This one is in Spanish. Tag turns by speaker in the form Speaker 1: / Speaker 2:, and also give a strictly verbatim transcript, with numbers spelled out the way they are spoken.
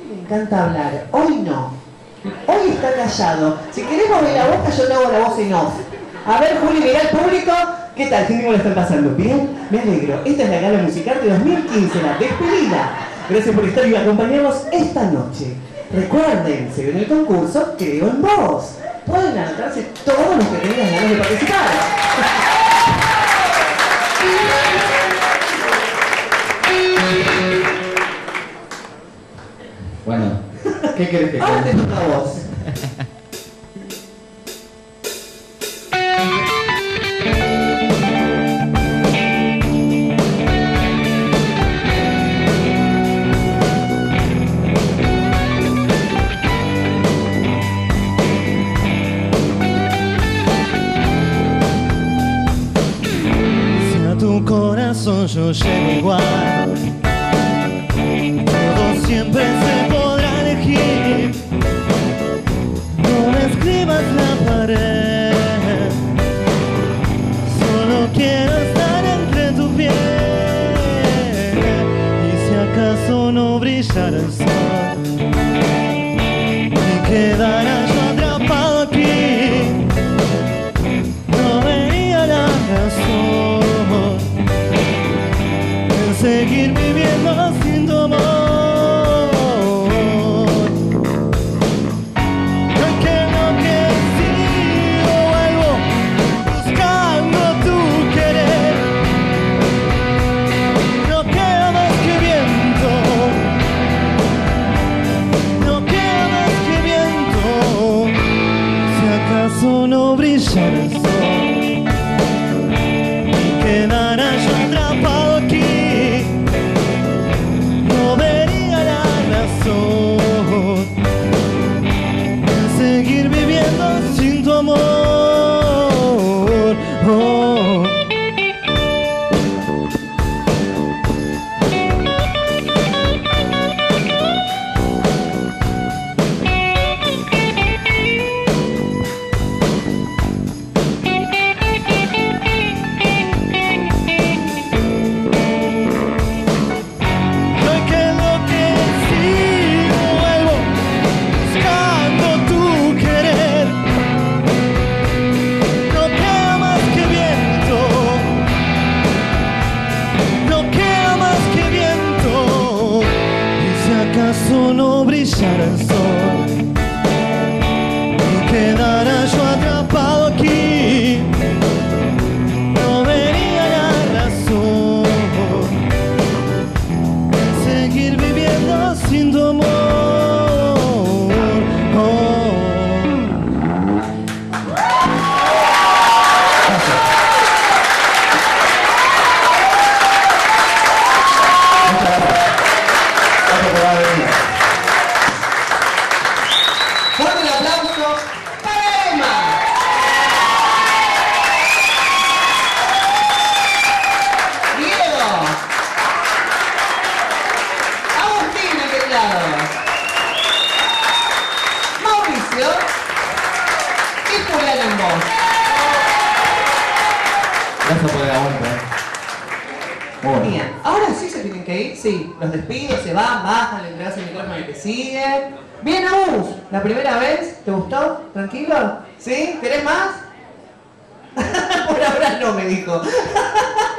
Speaker 1: Me encanta hablar. Hoy no. Hoy está callado. Si querés mover la boca, yo te hago la voz en off. A ver, Juli, mirá al público. ¿Qué tal, gente? ¿Cómo la están pasando? ¿Bien? Me alegro. Esta es la gala musical de dos mil quince, la despedida. Gracias por estar y acompañarnos esta noche. Recuerden, se viene el concurso Creo en Vos. Pueden anotarse todos los que tengan ganas de participar.
Speaker 2: Bueno, ¿qué querés que
Speaker 1: Ahora te
Speaker 2: cuente?
Speaker 1: toca a vos.
Speaker 3: Corazón yo llego igual, todo siempre se podrá elegir. No me escribas la pared, solo quiero estar entre tu piel. Y si acaso no brillara el sol, me quedara yo atrapado aquí, no vería la razón seguir viviendo sin tu amor. No que no que sigo vuelvo buscando tu querer. No queda más que viento, no queda más que viento. Si acaso no brillara el sol, y quedara yo atrapado aquí, seguir viviendo sin tu amor. Oh. ¿Acaso no brillara el sol y quedara yo atrapado aquí? No vería la razón de seguir viviendo sin tu amor. Oh.
Speaker 1: Fuerte el aplauso para Emma. Diego. Agustín, a aquel lado. Mauricio. Y Julián en voz.
Speaker 2: Gracias por el aguante. Bueno.
Speaker 1: Bien, ahora sí se tienen que ir. Sí, los despido, se van, bajan, le entregas el micrófono al que sigue. Bien, Agus, la primera vez, ¿te gustó? ¿Tranquilo? ¿Sí? ¿Querés más? Por ahora no, me dijo.